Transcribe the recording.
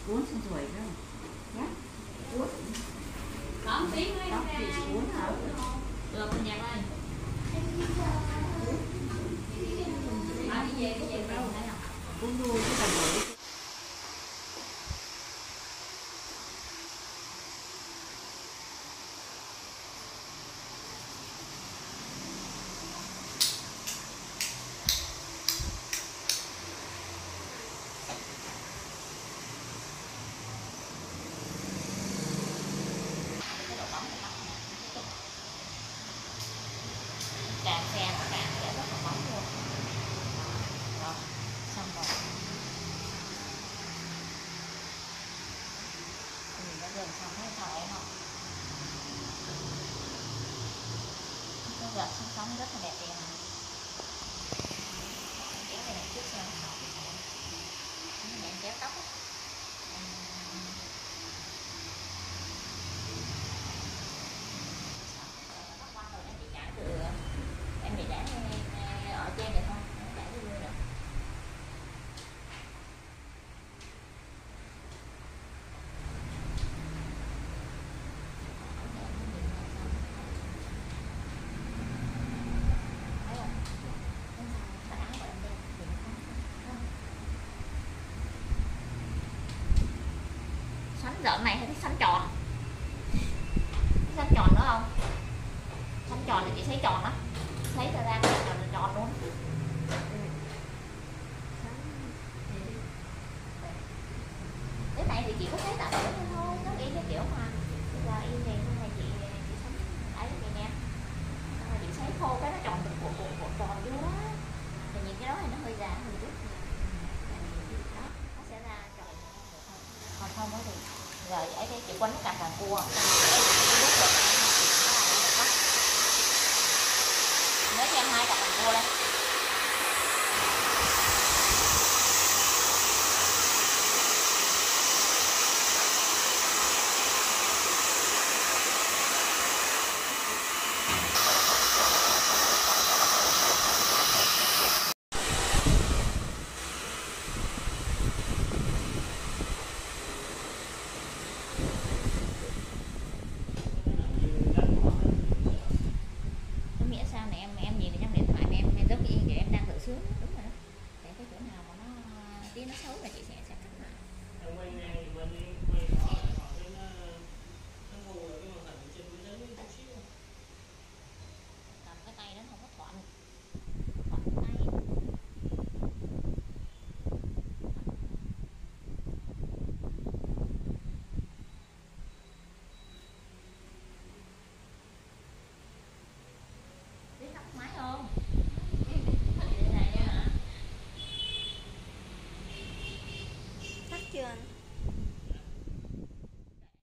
cuốn xong rồi đó nhá, cuốn có tiếng đấy tóc thì cuốn hả? được con nhạc ơi. Đi về đâu thấy không? Cuốn đuôi cái tầm đấy. Cạn xe nó cạn sẽ rất là bóng luôn. Rồi, xong rồi. Mình đã gần xong hết rồi em không? Cái gợn sóng rất là đẹp em. Em kéo về này trước xem nó xong. Em kéo tóc á. Em bị để ở trên này thôi, em để đi luôn được. Sánh giỡn này hay thích sánh tròn? Thích sánh tròn nữa không? Sánh tròn thì chị thấy tròn đó, thấy ra tròn luôn. Cái này thì chị có thấy tạo sửa thôi, nó y cái kiểu mà bây giờ y này hôm nay chị sánh ấy vậy nè, rồi chị sấy khô cái nó tròn từ của tròn vô á, thì những cái đó thì nó hơi già hơi chút, đó nó sẽ ra tròn được thôi. Còn không thì rồi ấy đây chị quấn cặp càng cua nếu cho em 2 cặp càng cua đây. Đúng rồi đó. Để cái chỗ nào mà nó tí nó xấu là chị sẽ cắt lại.